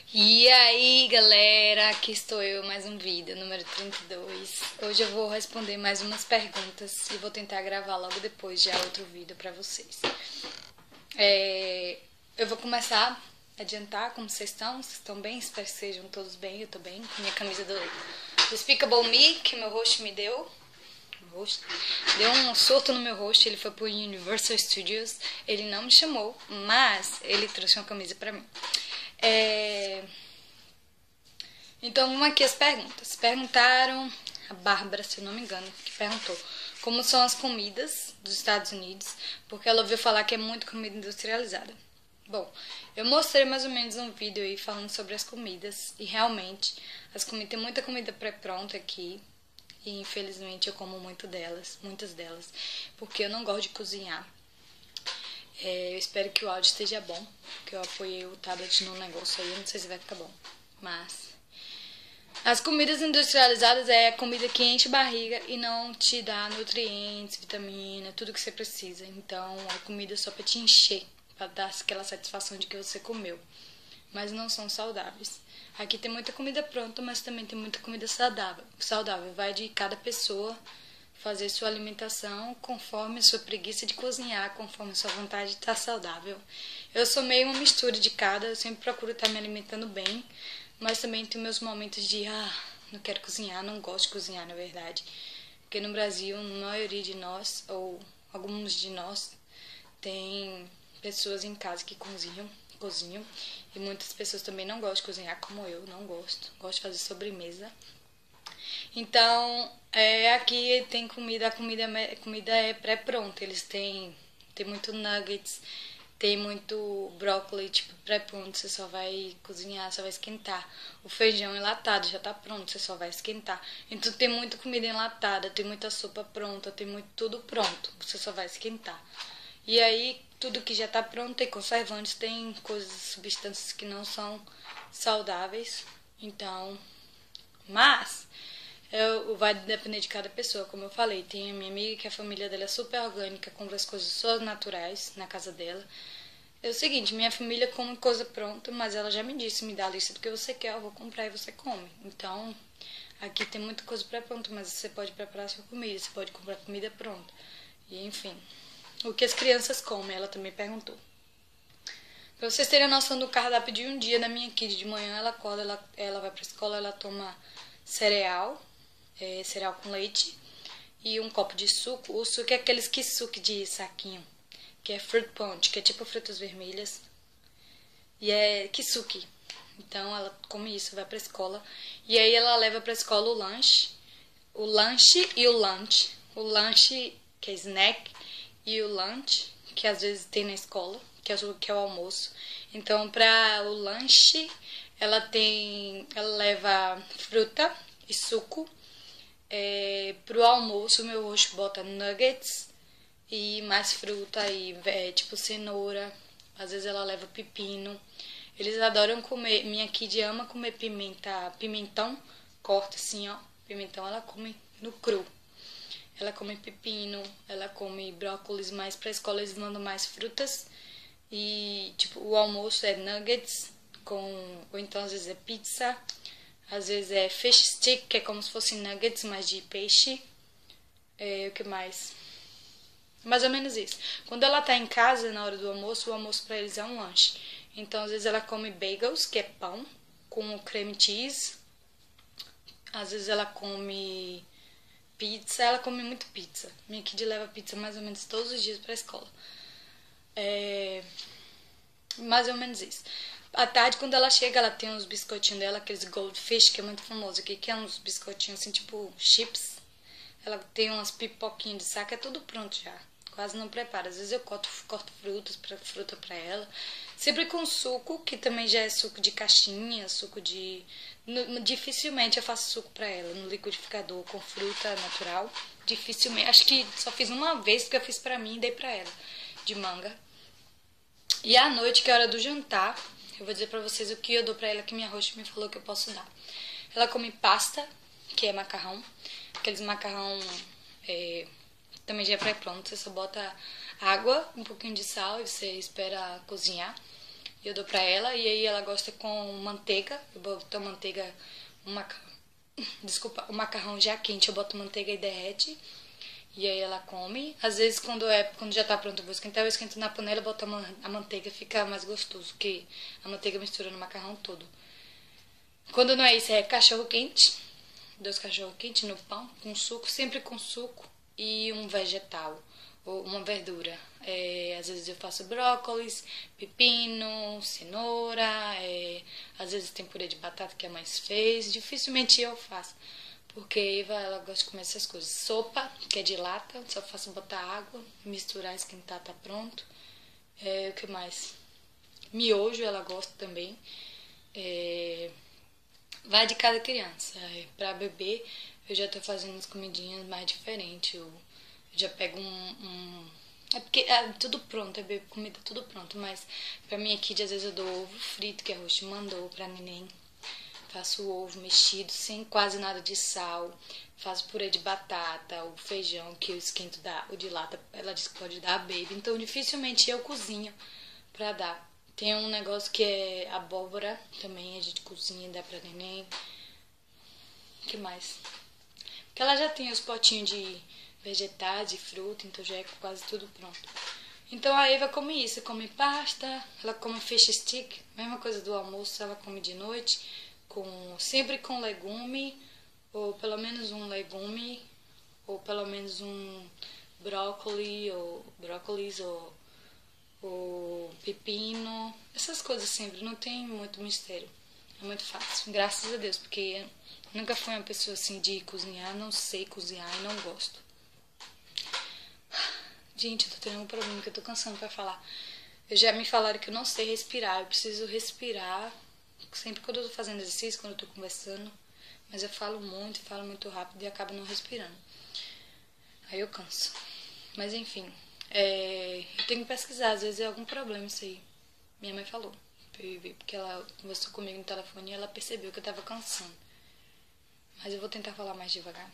E aí, galera, aqui estou eu, mais um vídeo, número 32. Hoje eu vou responder mais umas perguntas e vou tentar gravar logo depois já outro vídeo pra vocês. Eu vou começar a adiantar como vocês estão. Vocês estão bem? Espero que sejam todos bem. Eu tô bem, com minha camisa do Despicable Me, que meu host me deu. Deu um surto no meu rosto, ele foi pro Universal Studios. Ele não me chamou, mas ele trouxe uma camisa pra mim. Então vamos aqui as perguntas. Perguntaram, a Bárbara, se eu não me engano, que perguntou como são as comidas dos Estados Unidos, porque ela ouviu falar que é muito comida industrializada. Bom, eu mostrei mais ou menos um vídeo aí falando sobre as comidas, e realmente tem muita comida pré-pronta aqui, e infelizmente eu como muitas delas, porque eu não gosto de cozinhar. Eu espero que o áudio esteja bom, porque eu apoiei o tablet no negócio aí, eu não sei se vai ficar bom, mas as comidas industrializadas é a comida que enche barriga e não te dá nutrientes, vitamina, tudo que você precisa. Então, a comida é só pra te encher, pra dar aquela satisfação de que você comeu. Mas não são saudáveis. Aqui tem muita comida pronta, mas também tem muita comida saudável. Vai de cada pessoa fazer sua alimentação conforme a sua preguiça de cozinhar, conforme a sua vontade de estar saudável. Eu sou meio uma mistura de cada, eu sempre procuro estar me alimentando bem, mas também tenho meus momentos de, não quero cozinhar, não gosto de cozinhar, na verdade. Porque no Brasil, a maioria de nós, ou alguns de nós, tem pessoas em casa que cozinham. E muitas pessoas também não gostam de cozinhar, como eu, não gosto. Gosto de fazer sobremesa. Então, aqui tem comida, a comida é pré-pronta. Eles tem muito nuggets, tem muito brócolis, tipo, pré-pronto, você só vai cozinhar, só vai esquentar. O feijão enlatado já tá pronto, você só vai esquentar. Então tem muita comida enlatada, tem muita sopa pronta, tem muito tudo pronto, você só vai esquentar. E aí, tudo que já tá pronto, tem conservantes, tem coisas, substâncias que não são saudáveis. Então, mas vai depender de cada pessoa, como eu falei. Tem a minha amiga que a família dela é super orgânica, compra as coisas só naturais na casa dela. É o seguinte, minha família come coisa pronta, mas ela já me disse, me dá a lista do que você quer, eu vou comprar e você come. Então, aqui tem muita coisa pré-pronta, mas você pode preparar a sua comida, você pode comprar comida pronta. E enfim, o que as crianças comem, ela também perguntou. Pra vocês terem a noção do cardápio de um dia da minha kid, de manhã ela acorda, ela vai pra escola, ela toma cereal com leite e um copo de suco. O suco é aqueles kisuke de saquinho, que é fruit punch, que é tipo frutas vermelhas, e é kisuke. Então ela come isso, vai pra escola, e aí ela leva pra escola o lanche e o lunch. O lanche, que é snack, e o lunch, que às vezes tem na escola, que é o almoço. Então, para o lanche, ela leva fruta e suco. Pro almoço, o meu rosto bota nuggets e mais fruta e tipo cenoura. Às vezes ela leva pepino. Eles adoram comer. Minha kid ama comer pimentão. Corta assim, ó. Pimentão ela come no cru. Ela come pepino, ela come brócolis, mas pra escola eles mandam mais frutas. E tipo, o almoço é nuggets ou então às vezes é pizza. Às vezes é fish stick, que é como se fosse nuggets, mas de peixe. O que mais? Mais ou menos isso. Quando ela tá em casa, na hora do almoço, o almoço pra eles é um lanche. Então, às vezes ela come bagels, que é pão, com creme cheese. Às vezes ela come pizza, ela come muito pizza. Minha kid leva pizza mais ou menos todos os dias pra escola. Mais ou menos isso. À tarde, quando ela chega, ela tem uns biscoitinhos dela, aqueles Goldfish, que é muito famoso aqui, que é uns biscoitinhos assim, tipo chips. Ela tem umas pipoquinhas de saco, é tudo pronto já. Quase não prepara. Às vezes eu corto fruta pra ela. Sempre com suco, que também já é suco de caixinha, dificilmente eu faço suco pra ela no liquidificador com fruta natural. Dificilmente. Acho que só fiz uma vez, porque eu fiz pra mim e dei pra ela, de manga. E à noite, que é a hora do jantar, eu vou dizer pra vocês o que eu dou pra ela, que minha host me falou que eu posso dar. Ela come pasta, que é macarrão. Aqueles macarrão também já é pré-pronto. Você só bota água, um pouquinho de sal e você espera cozinhar. e eu dou pra ela, e aí ela gosta com manteiga, eu boto a manteiga, o macarrão já quente, eu boto manteiga e derrete, e aí ela come. Às vezes quando já tá pronto, eu esquento na panela, boto a manteiga, fica mais gostoso, porque a manteiga mistura no macarrão todo. Quando não é isso, é cachorro quente, 2 cachorro quente no pão, com suco, sempre com suco, e um vegetal, ou uma verdura. Às vezes eu faço brócolis, pepino, cenoura, às vezes tem purê de batata que a mãe fez, dificilmente eu faço. Porque a Eva, ela gosta de comer essas coisas. Sopa, que é de lata, só faço botar água, misturar, esquentar, tá pronto. O que mais? Miojo, ela gosta também. Vai de cada criança. Pra bebê, eu já tô fazendo as comidinhas mais diferentes. Eu já pego É porque é tudo pronto, comida tudo pronto. Mas pra mim aqui, às vezes eu dou ovo frito, que a Roxy mandou pra neném. Faço o ovo mexido sem quase nada de sal. Faço purê de batata, o feijão que eu esquento, o de lata, ela diz que pode dar a baby. Então dificilmente eu cozinho pra dar. Tem um negócio que é abóbora, também a gente cozinha e dá pra neném. O que mais? Porque ela já tem os potinhos de vegetais, de fruta, então já é quase tudo pronto. Então a Eva come isso, come pasta, ela come fish stick, mesma coisa do almoço, ela come de noite, sempre com legume, ou pelo menos um legume, ou pelo menos um brócolis, ou pepino, essas coisas sempre, não tem muito mistério, é muito fácil, graças a Deus, porque eu nunca fui uma pessoa assim de cozinhar, não sei cozinhar e não gosto. Gente, eu tô tendo um problema que eu tô cansando pra falar. Já me falaram que eu não sei respirar, eu preciso respirar sempre quando eu tô fazendo exercício, quando eu tô conversando, mas eu falo muito rápido e acabo não respirando. Aí eu canso. Mas enfim, eu tenho que pesquisar, às vezes é algum problema isso aí. Minha mãe falou, porque ela conversou comigo no telefone e ela percebeu que eu tava cansando. Mas eu vou tentar falar mais devagar.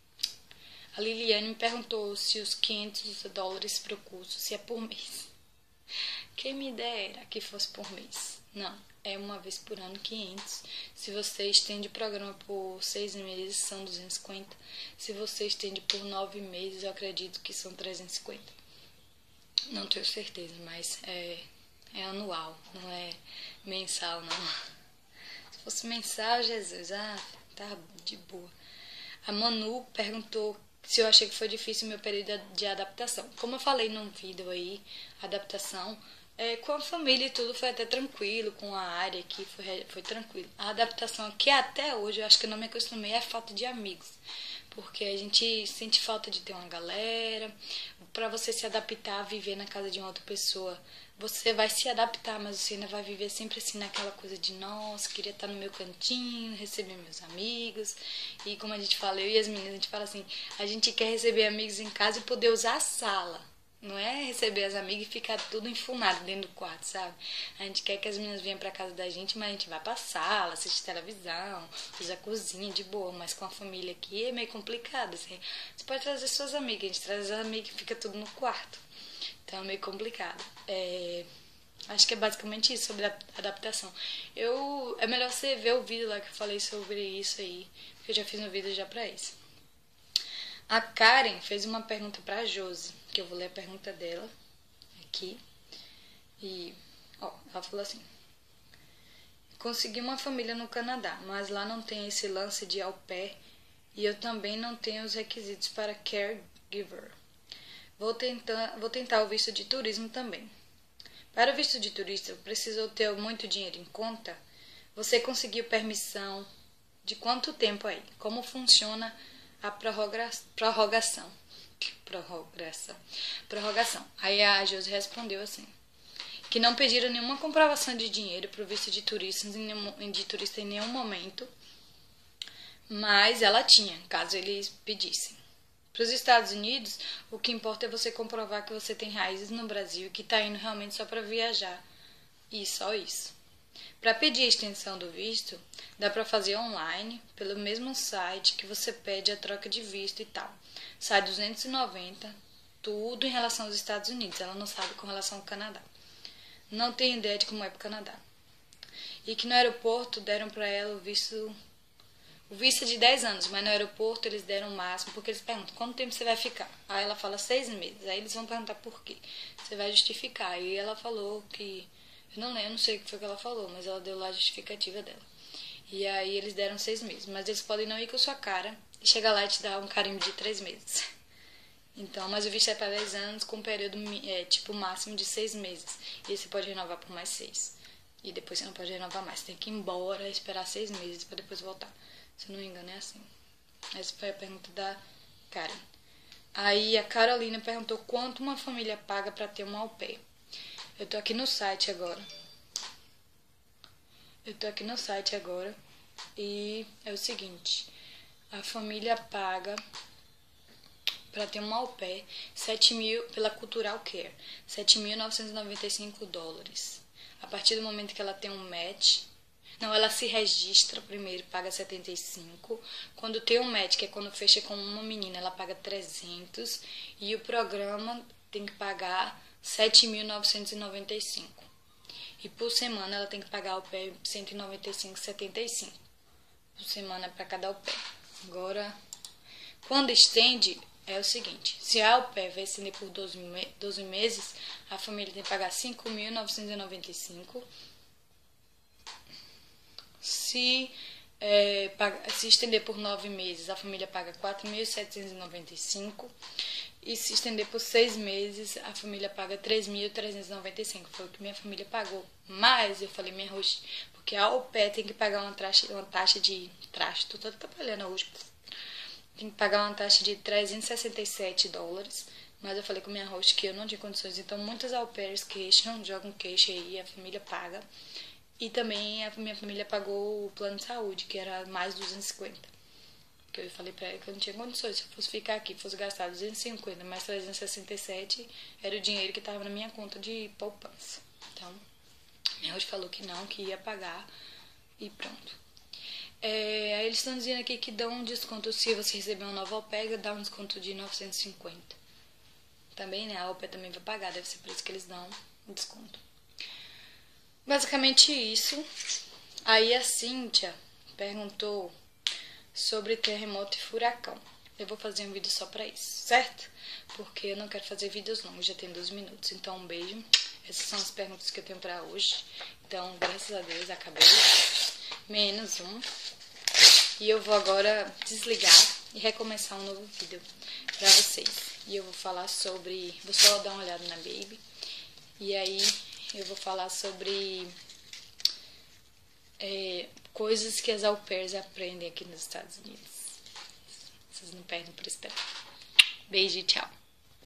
A Liliane me perguntou se os $500 pro curso, se é por mês. Quem me dera que fosse por mês. Não, é uma vez por ano 500. Se você estende o programa por 6 meses, são 250. Se você estende por 9 meses, eu acredito que são 350. Não tenho certeza, mas é anual, não é mensal, não. Se fosse mensal, Jesus, tá de boa. A Manu perguntou se eu achei que foi difícil o meu período de adaptação. Como eu falei num vídeo aí, adaptação, com a família e tudo foi até tranquilo, com a área aqui foi tranquilo. A adaptação aqui até hoje, eu acho que eu não me acostumei, é a falta de amigos. Porque a gente sente falta de ter uma galera. Pra você se adaptar a viver na casa de uma outra pessoa, você vai se adaptar, mas você ainda vai viver sempre assim naquela coisa de nossa, queria estar no meu cantinho, receber meus amigos. E como a gente fala, eu e as meninas, a gente fala assim, a gente quer receber amigos em casa e poder usar a sala. Não é receber as amigas e ficar tudo enfurnado dentro do quarto, sabe? A gente quer que as meninas venham pra casa da gente, mas a gente vai pra sala, assiste televisão, usa a cozinha de boa, mas com a família aqui é meio complicado, assim. Você pode trazer suas amigas, a gente traz as amigas e fica tudo no quarto. Então é meio complicado. Acho que é basicamente isso sobre a adaptação. É melhor você ver o vídeo lá que eu falei sobre isso aí, porque eu já fiz um vídeo já pra isso. A Karen fez uma pergunta pra Josi, que eu vou ler a pergunta dela aqui. E, ela falou assim: consegui uma família no Canadá, mas lá não tem esse lance de au pair e eu também não tenho os requisitos para caregiver. Vou tentar o visto de turismo também. Para o visto de turista, precisou ter muito dinheiro em conta? Você conseguiu permissão de quanto tempo aí? Como funciona a prorrogação? Aí a Josi respondeu assim, que não pediram nenhuma comprovação de dinheiro para o visto de turista em nenhum momento, mas ela tinha, caso eles pedissem. Para os Estados Unidos, o que importa é você comprovar que você tem raízes no Brasil e que está indo realmente só para viajar. E só isso. Para pedir a extensão do visto, dá para fazer online, pelo mesmo site que você pede a troca de visto e tal. Sai 290, tudo em relação aos Estados Unidos, ela não sabe com relação ao Canadá. não tem ideia de como é pro Canadá. E que no aeroporto deram pra ela o visto de 10 anos, mas no aeroporto eles deram o máximo, porque eles perguntam, quanto tempo você vai ficar? Aí ela fala 6 meses, aí eles vão perguntar por quê. Você vai justificar. E ela falou que, eu não sei o que foi que ela falou, mas ela deu lá a justificativa dela. E aí eles deram 6 meses, mas eles podem não ir com a sua cara e chegar lá e te dar um carimbo de 3 meses. Então, mas o visto é para 10 anos com um período tipo máximo de 6 meses. E você pode renovar por mais 6. E depois você não pode renovar mais. Você tem que ir embora, esperar 6 meses para depois voltar. Se eu não me engano é assim. Essa foi a pergunta da Karen. Aí a Carolina perguntou quanto uma família paga para ter um au pair. Eu tô aqui no site agora. E é o seguinte. A família paga para ter um au pair, 7 mil pela Cultural Care, $7.995. A partir do momento que ela tem um match, não, ela se registra primeiro, paga 75. Quando tem um match, que é quando fecha com uma menina, ela paga 300. E o programa tem que pagar 7.995. E por semana ela tem que pagar au pair 195,75 por semana para cada au pair. Agora, quando estende, é o seguinte, se a au pair vai estender por 12 meses, a família tem que pagar 5.995. Se estender por 9 meses, a família paga 4.795. E se estender por 6 meses, a família paga 3.395. Foi o que minha família pagou. Mas eu falei, minha host, porque a au pair tem que pagar uma taxa de... Tô toda atrapalhando hoje. Tem que pagar uma taxa de $367. Mas eu falei com minha host que eu não tinha condições. Então muitas au pairs jogam queixa aí, a família paga. E também a minha família pagou o plano de saúde, que era mais 250. Porque eu falei pra ela que eu não tinha condições. Se eu fosse ficar aqui, fosse gastar 250 mais 367, era o dinheiro que estava na minha conta de poupança. Então, minha hoje falou que não, que ia pagar e pronto. Aí eles estão dizendo aqui que dão um desconto se você receber uma nova au pair, dá um desconto de 950. Também, né? A au pair também vai pagar, deve ser por isso que eles dão um desconto. Basicamente isso. Aí a Cíntia perguntou sobre terremoto e furacão. Eu vou fazer um vídeo só pra isso, certo? Porque eu não quero fazer vídeos longos, já tem 2 minutos. Então, um beijo. Essas são as perguntas que eu tenho pra hoje. Então, graças a Deus, acabei. Menos um. E eu vou agora desligar e recomeçar um novo vídeo pra vocês. E eu vou falar sobre... Vou só dar uma olhada na Baby. E aí, eu vou falar sobre... coisas que as au pairs aprendem aqui nos Estados Unidos. Vocês não perdem por esperar. Beijo e tchau.